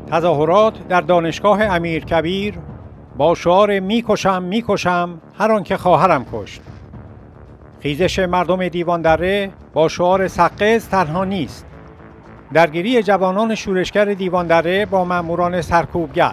تظاهرات در دانشگاه امیرکبیر با شعار میکشم میکشم هر آن که خواهرم کشت. خیزش مردم دیوان دره با شعار سقز تنها نیست. درگیری جوانان شورشگر دیوان دره با ماموران سرکوبگر.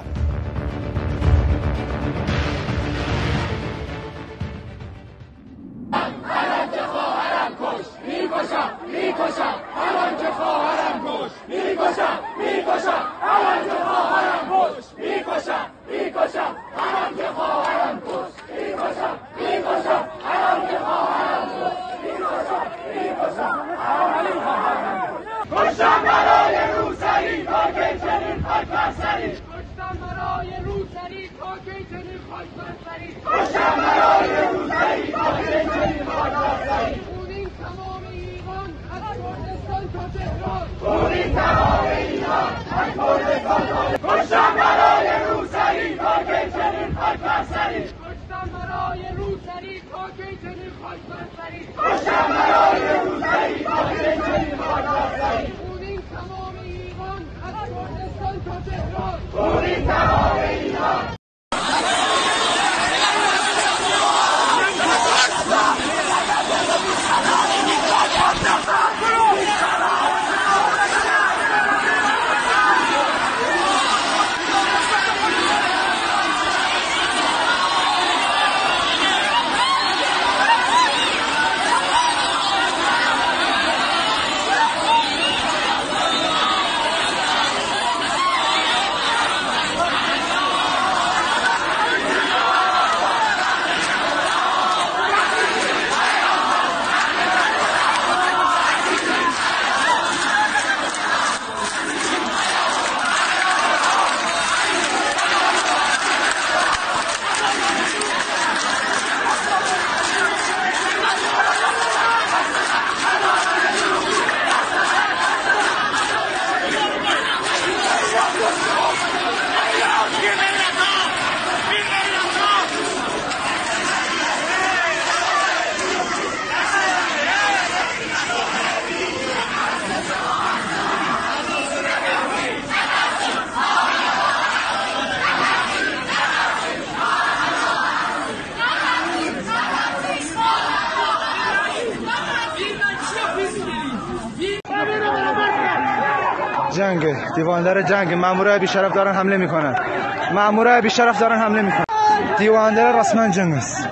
جنگ دیواندر جنگ مامورای بیشرف دارن حمله میکنن. مامورای بیشرف دارن حمله میکنن. دیواندر رسما جنگ است.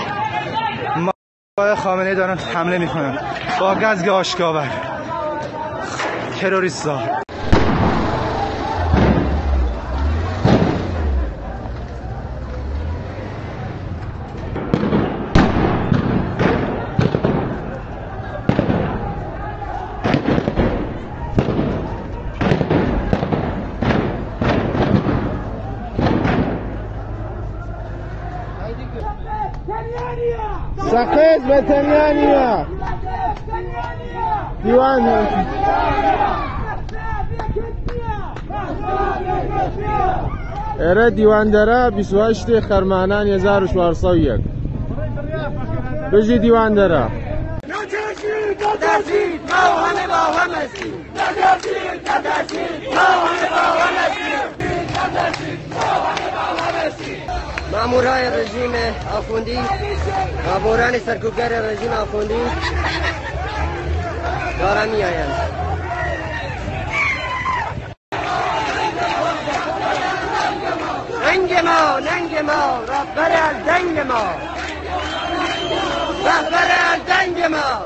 مامورای خامنه‌ای دارن حمله میکنن با گازگ آشکار. تروریستا سقز به تنیانیا دیوان اره دیوان دره 28 خرمانان 1401 بجی دیوان دره مامورای رژیم آخوندی، ماموران سرکوبگر رژیم آخوندی دارن میآیند. ننگ ما رهبر از دنگ ما، رهبر از دنگ ما.